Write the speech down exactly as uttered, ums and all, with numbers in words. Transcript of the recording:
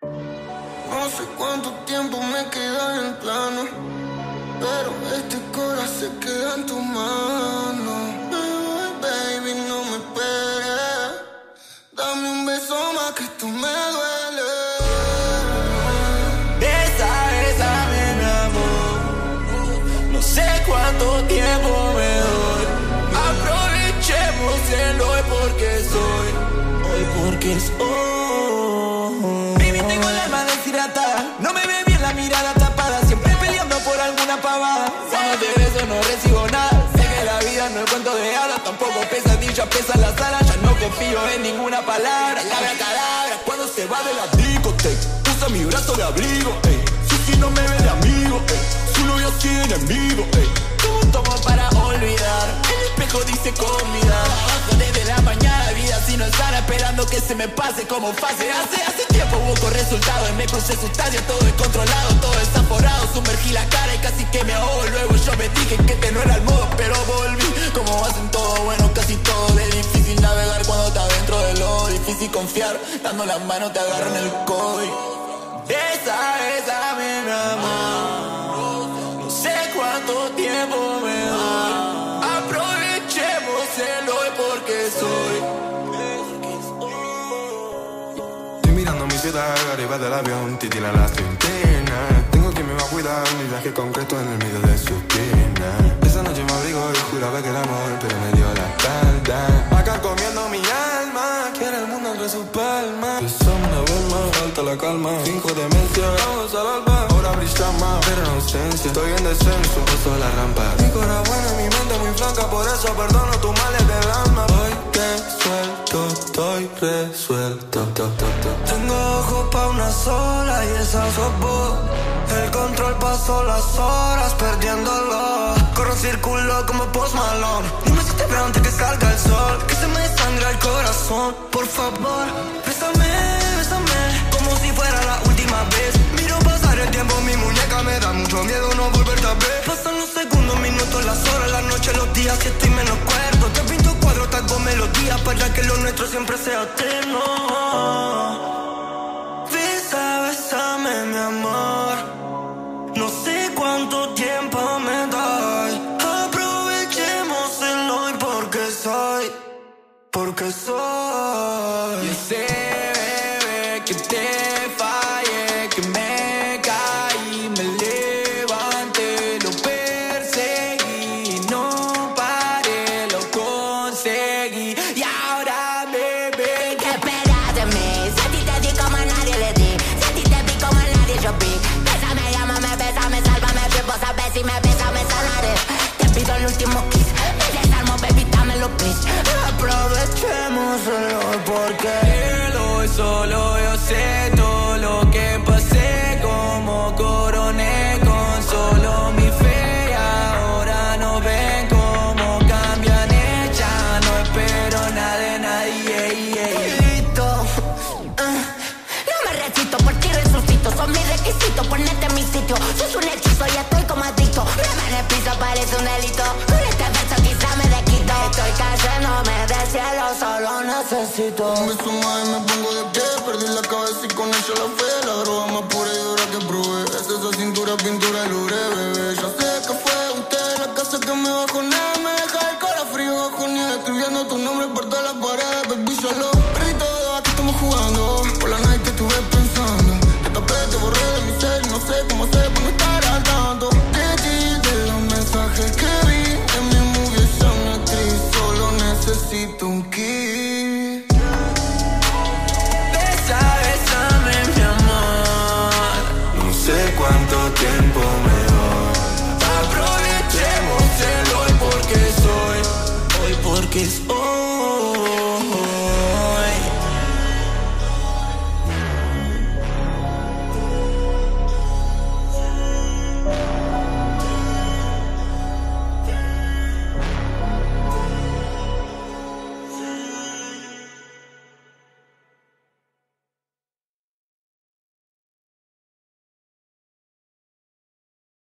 No sé cuánto tiempo me queda en el plano, pero este corazón se queda en tus manos. Baby, no me esperes, dame un beso más que esto me duele. Besa, bésame, mi amor. No sé cuánto tiempo me doy. Aprovechemos el hoy porque soy. Hoy porque soy. Baby, tengo el alma deshidratada. No me ve bien la mirada tapada. Siempre peleando por alguna pavada. Cuando te beso no recibo nada. Sé que la vida no es cuento de hadas. Tampoco pesadilla, pesa la sala. Ya no confío en ninguna palabra. Palabra, palabra. Cuando se va de la discoteca, usa mi brazo de abrigo, ey. Si no me ve de amigo, ey. Su novio sí enemigo, ey. ¿Cómo tomo para olvidar? El espejo dice comida. Trabajo desde la mañana, vida si no es sana, esperando que se me pase como fase. Hace, hace tiempo busco resultados y me crucé sustancias, todo descontrolado, todo desaforado. Sumergí la cara y casi que me ahogo. Luego yo me dije que este no era el modo, pero volví. Como hacen todo, bueno, casi todo. Es difícil navegar cuando estás dentro de lo difícil confiar. Dando la mano te agarran el codo. Esa, esa, mi amor. No sé cuánto tiempo me doy. Aprovechemos el hoy porque soy. Estoy mirando mi ciudad arriba del avión, titila la centena. Tengo quien me va a cuidar, mi viaje concreto en el medio de su esquina. Esa noche me abrigo y juraba que era amor, pero me dio la espalda. Acá comiendo mi alma, quiere el mundo entre sus palmas. Besame una vez más, falta la calma. Finjo demencia, vamos al alba. Ahora brilla más, pero en ausencia. Estoy en descenso, paso la rampa. Mi corazón buena, mi mente muy flaca, por eso perdono tus males del alma. Hoy que suelto, estoy resuelto. To, to, to. Tengo ojos pa' una sola y esa sos vos. El control pasó las horas perdiéndolo. Corro círculo como Post Malone. Dime si te veo antes que salga el sol. Que se me desangra el corazón. Por favor, bésame, bésame, como si fuera la última vez. Miro pasar el tiempo, mi muñeca me da mucho miedo no volverte a ver. Pasan los segundos, minutos, las horas, las noches, los días y estoy menos cuerdo. Te pinto cuadros, taco melodías para que lo nuestro siempre sea eterno. Besa, bésame, mi amor. No sé cuánto tiempo me doy. Aprovechemos el hoy porque soy. Porque soy. Yo sé, bebé, que te fallé, que me caí, me levanté, lo perseguí, no paré, lo conseguí. Y ahora, bebé, ¿qué esperas de mí? Si a ti te di como a nadie le di, si a ti te vi como a nadie yo vi. Bésame, llámame, bésame, sálvame, bien, vos sabés si me besas me sanaré. Te pido el último kiss, me desarmo, baby, dámelo please. Aprovechemos el hoy porque el hoy solo yo sé todo lo que pasé, como coroné con solo mi fe. Y ahora no ven cómo cambian ella, no espero nada de nadie. listo. Uh, no me resisto, por ti resucito. Son mis requisitos, ponerte en mi sitio. Sos un hechizo y estoy como adicto. Me en el piso parece un delito. Con este beso quizá me desquito. Estoy cayéndome del cielo, solo necesito un beso más y me pongo de pie. Perdí la cabeza y con ella la fe. La droga más pura y dura que probé. Es esa cintura, pintura y lure, bebé. Ya sé que fue usted la casa que me bajonea. Me deja el cara frío bajo nieve. Escribiendo tu nombre por todas las paredes. Baby, yo lo perdí todo, aquí estamos jugando. Por la night te estuve pensando. Te tapé, te borré de mi ser. No sé cómo hacer para no estar al tanto de ti, de los mensajes que vi. En mi movie ella una actriz. Solo necesito un kiss. Besa, bésame, mi amor. No sé cuánto tiempo me doy. Aprovechemos el hoy porque soy. Hoy porque soy.